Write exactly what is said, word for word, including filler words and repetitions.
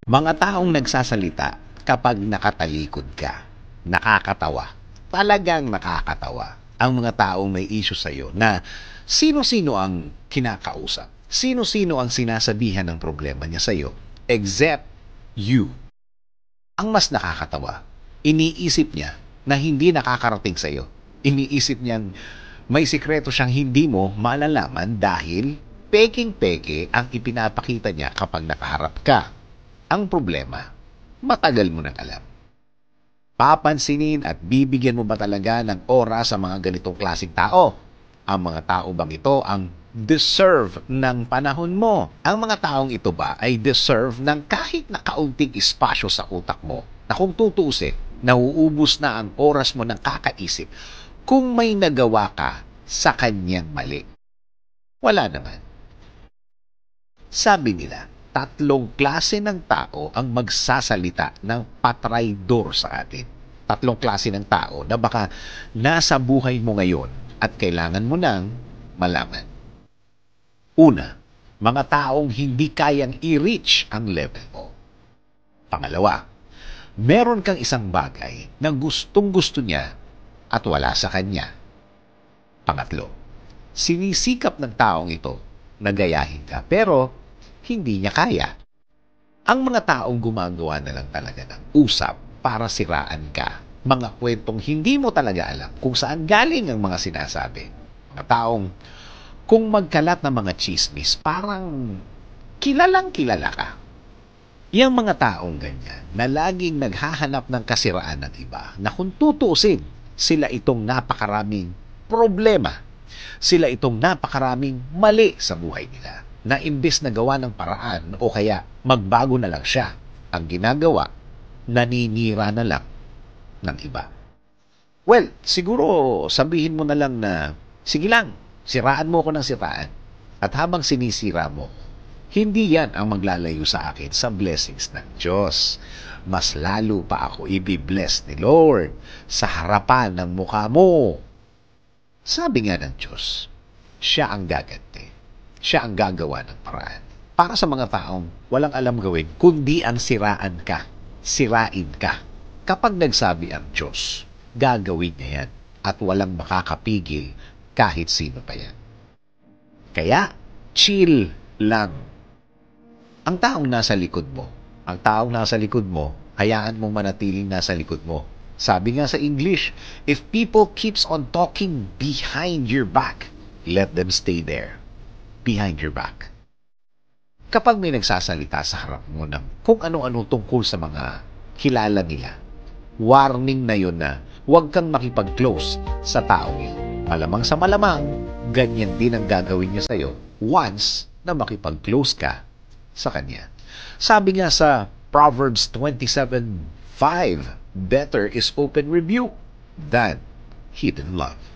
Mga taong nagsasalita kapag nakatalikod ka, nakakatawa. Talagang nakakatawa. Ang mga taong may issue sa'yo na sino-sino ang kinakausap. Sino-sino ang sinasabihan ng problema niya sa'yo except you. Ang mas nakakatawa, iniisip niya na hindi nakakarating sa'yo. Iniisip niyang may sikreto siyang hindi mo malalaman dahil peking-peke ang ipinapakita niya kapag nakaharap ka. Ang problema, matagal mo nang alam. Papansinin at bibigyan mo ba talaga ng oras sa mga ganitong klaseng tao? Ang mga tao bang ito ang deserve ng panahon mo? Ang mga taong ito ba ay deserve ng kahit na kaunting espasyo sa utak mo na kung tutusin, nauubos na ang oras mo ng kakaisip kung may nagawa ka sa kanyang mali? Wala naman. Sabi nila, tatlong klase ng tao ang magsasalita ng patraidor sa atin. Tatlong klase ng tao na baka nasa buhay mo ngayon at kailangan mo nang malaman. Una, mga taong hindi kayang i-reach ang level mo. Pangalawa, meron kang isang bagay na gustong-gusto niya at wala sa kanya. Pangatlo, sinisikap ng taong ito na gayahin ka pero hindi niya kaya. Ang mga taong gumagawa na lang talaga ng usap para siraan ka. Mga kwentong hindi mo talaga alam kung saan galing ang mga sinasabi. Mga taong kung magkalat ng mga chismis, parang kilalang kilala ka. Yang mga taong ganyan na laging naghahanap ng kasiraan ng iba na kung tutusin, sila itong napakaraming problema. Sila itong napakaraming mali sa buhay nila na imbes na gawa ng paraan o kaya magbago na lang siya, ang ginagawa, naninira na lang ng iba. Well, siguro sabihin mo na lang na, sige lang, siraan mo ako ng siraan. At habang sinisira mo, hindi yan ang maglalayo sa akin sa blessings ng Diyos. Mas lalo pa ako i-bless ni Lord sa harapan ng mukha mo. Sabi nga ng Diyos, siya ang gaganti. Siya ang gagawa ng paraan. Para sa mga taong walang alam gawin, kundi ang siraan ka, sirain ka. Kapag nagsabi ang Diyos, gagawin niya yan at walang makakapigil kahit sino pa yan. Kaya, chill lang. Ang taong nasa likod mo, ang taong nasa likod mo, hayaan mong manatiling nasa likod mo. Sabi nga sa English, if people keeps on talking behind your back, let them stay there. Behind your back. Kapag may nagsasalita sa harap mo ng kung ano-ano tungkol sa mga kilala nila, warning na yun na huwag kang makipag-close sa taong yun. Malamang sa malamang, ganyan din ang gagawin niya sa'yo once na makipag-close ka sa kanya. Sabi nga sa Proverbs twenty-seven five, better is open rebuke than hidden love.